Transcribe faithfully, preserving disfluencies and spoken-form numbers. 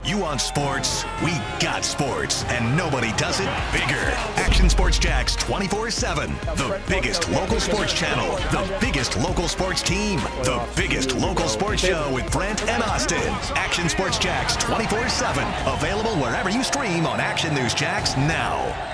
You want sports? We got sports, and nobody does it bigger. Action Sports Jax twenty-four seven. The biggest local sports channel. The biggest local sports team. The biggest local sports show with Brent and Austin. Action Sports Jax twenty-four seven. Available wherever you stream on Action News Jax now.